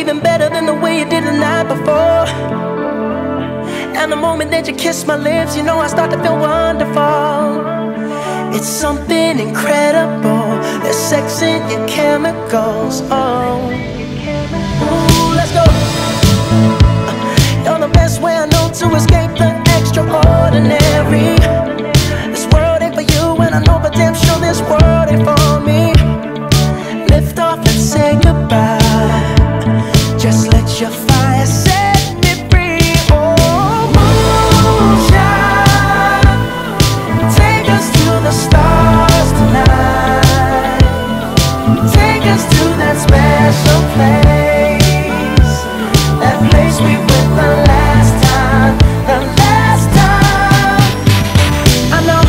even better than the way you did the night before. And the moment that you kiss my lips, you know I start to feel wonderful. It's something incredible. There's sex in your chemicals. Oh, ooh, let's go. You're the best way I know to escape the extraordinary. This world ain't for you, and I know for damn sure this world ain't for me. Lift off and say goodbye. Just let your fire set me free. Oh, moonshine, take us to the stars tonight. Take us to that special place, that place we went the last time, the last time. I know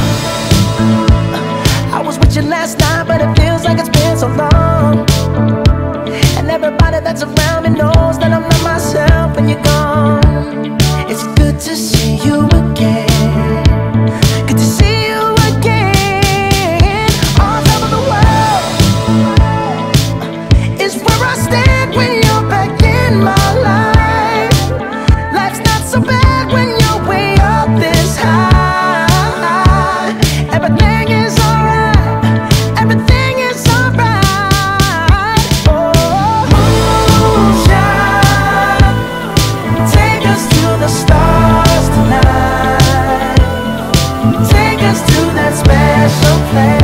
I was with you last night, but it feels like it's been so long. And everybody that's around me knows that I'm not myself when you're gone. It's good to see you again. Good to see you again. All over the world is where I stand when you're back in my life. Life's not so bad when you're way up this high. Everything is alright. Everything is alright. Oh, moonshine, take us to the stars tonight. Take us to that special place.